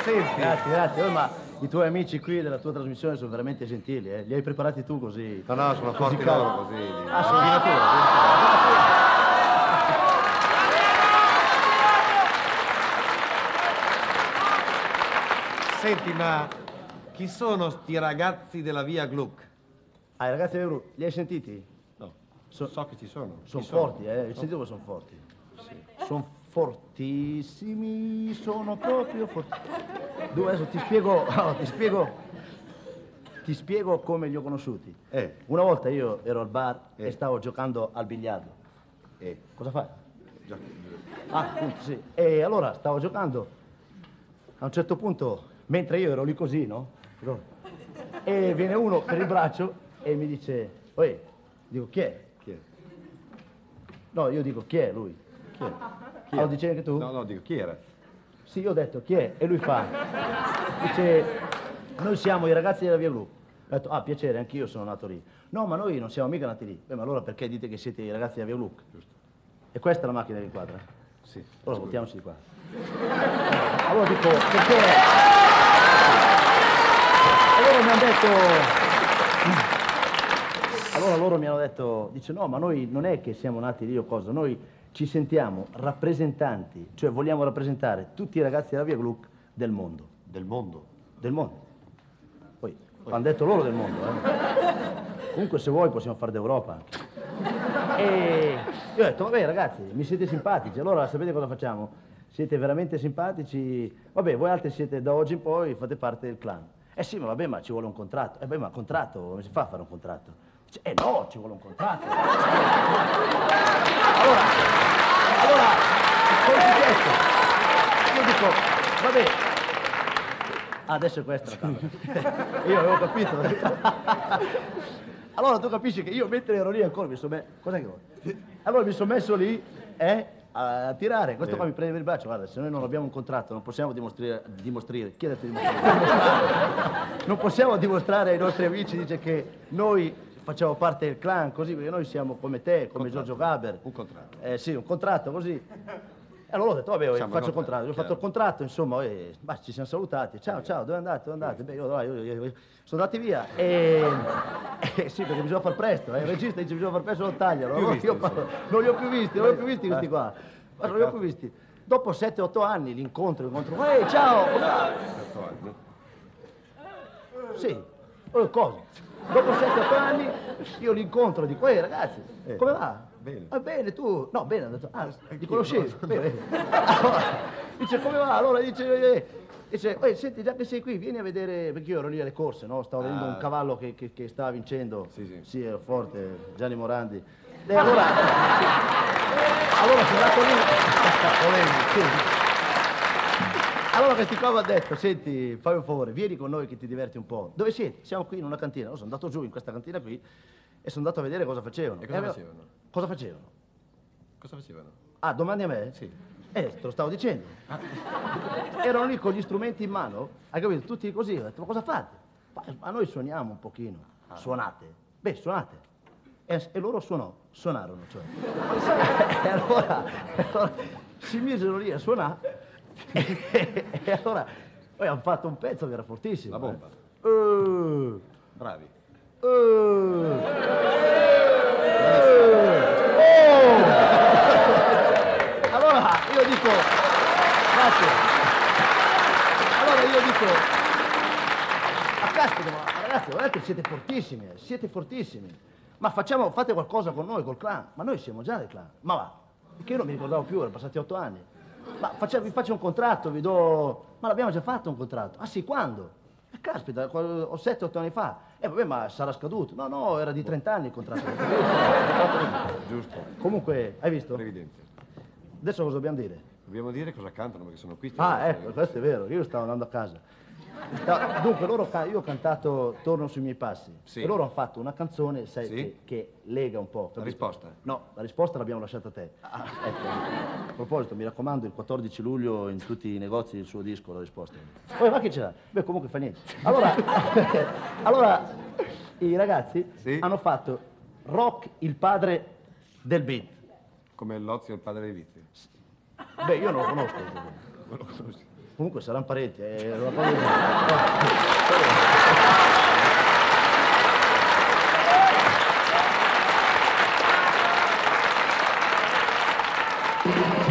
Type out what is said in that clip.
Senti. Grazie, grazie. Ma i tuoi amici qui della tua trasmissione sono veramente gentili, eh? Li hai preparati tu così? No, sono forti loro così. Ah, sono di natura. Senti, ma chi sono sti ragazzi della via Gluck? Ah, i ragazzi del gruppo, li hai sentiti? No, so che ci sono. Sono forti, eh? Hai sentito che sono forti? Sì. Sono fortissimi, sono proprio forti. Dove adesso ti spiego, ti spiego come li ho conosciuti. Una volta io ero al bar e stavo giocando al biliardo. Cosa fai? Ah, appunto, sì. E allora stavo giocando. A un certo punto, mentre io ero lì così, no? E viene uno per il braccio e mi dice, oi, dico, chi è? Chi è? No, io dico, chi è lui? Chi è? Ah, lo dicevi anche tu? No, dico, chi era? Sì, io ho detto, chi è? E lui fa, dice, noi siamo i ragazzi della Via Blu. Ho detto, ah, piacere, anch'io sono nato lì. No, ma noi non siamo mica nati lì. Beh, ma allora perché dite che siete i ragazzi della Via Blu? Giusto. E questa è la macchina che inquadra? Sì. Allora voltiamoci di qua. Allora dico, perché? Allora mi hanno detto... Allora loro mi hanno detto, dice, no, ma noi non è che siamo nati lì o cosa, noi ci sentiamo rappresentanti, cioè vogliamo rappresentare tutti i ragazzi della Via Gluck del mondo. Del mondo? Del mondo. Poi hanno detto loro del mondo, Comunque se vuoi possiamo fare d'Europa anche. E io ho detto, vabbè ragazzi, mi siete simpatici, allora sapete cosa facciamo? Siete veramente simpatici, vabbè, voi altri siete da oggi in poi, fate parte del clan. Eh sì, ma vabbè, ma ci vuole un contratto. Beh, ma contratto, come si fa a fare un contratto? Dice, no, ci vuole un contratto. Allora, cosa è successo? Io dico, vabbè, adesso è questa la camera. Io avevo capito. Allora tu capisci che io mentre ero lì ancora mi sono messo... Cos'è che vuoi? Allora mi sono messo lì, a tirare. Questo qua mi prende per il braccio. Guarda, se noi non abbiamo un contratto non possiamo dimostrare... Chi ha detto dimostrare? Non possiamo dimostrare ai nostri amici, dice, che noi facciamo parte del clan, così, perché noi siamo come te, come Giorgio Gaber. Un contratto. Sì, un contratto, così. E allora ho detto, vabbè, faccio il contratto. Ho fatto il contratto, insomma, ci siamo salutati. Ciao, dove andate? Dove andate? Beh, io sono andati via. Sì, perché bisogna far presto. Il regista dice bisogna far presto, non tagliano. Allora non li ho più visti questi qua. Non li ho più visti. Dopo 7-8 anni l'incontro, ehi, ciao! 8 anni? Sì, cosa? Dopo 7-8 anni io l'incontro, dico, ragazzi, come va? Bene. Bene, tu? No, bene, ho detto, ti conoscevi? Bene. Allora, dice, come va? Allora dice, senti, già che sei qui, vieni a vedere, perché io ero lì alle corse, no? Stavo vedendo un cavallo che stava vincendo. Sì, era forte, Gianni Morandi. E allora sono andato lì. Sì. Allora questi qua mi hanno detto, senti, fai un favore, vieni con noi che ti diverti un po'. Dove siete? Siamo qui in una cantina. Io sono andato giù in questa cantina qui e sono andato a vedere cosa facevano. E cosa facevano? Cosa facevano? Cosa facevano? Ah, domandi a me? Sì. Te lo stavo dicendo. Erano lì con gli strumenti in mano, hai capito? Tutti così, ho detto, ma cosa fate? Ma noi suoniamo un pochino. Suonate? Beh, suonate. E loro suonarono, cioè. E allora si misero lì a suonare. E allora poi hanno fatto un pezzo che era fortissimo. La bomba. Bravi. Allora io dico, grazie. Allora io dico, ma caspita, ma ragazzi, guardate, siete fortissimi. Ma fate qualcosa con noi, col clan. Ma noi siamo già del clan. Ma va, perché io non mi ricordavo più, erano passati 8 anni. Ma vi faccio un contratto, vi do... Ma l'abbiamo già fatto un contratto. Ah sì, quando? Caspita, 7-8 anni fa. Vabbè, ma sarà scaduto. No, era di 30 anni il contratto. Giusto. Comunque, hai visto? Evidente. Adesso cosa dobbiamo dire? Dobbiamo dire cosa cantano, perché sono qui. Ecco, questo è vero. Io stavo andando a casa. Dunque, io ho cantato Torno sui miei passi. Sì. E loro hanno fatto una canzone, sai, Sì. che lega un po'. La risposta? No, la risposta l'abbiamo lasciata a te. Ecco. A proposito, mi raccomando, il 14 luglio in tutti i negozi il suo disco, la risposta. Poi, ma che ce l'ha? Beh, comunque fa niente. Allora i ragazzi hanno fatto Rock, il padre del beat. Come l'Ozio, il padre dei vizi. Beh, io non lo conosco. Non lo conosci? Comunque saranno parenti, è una cosa di...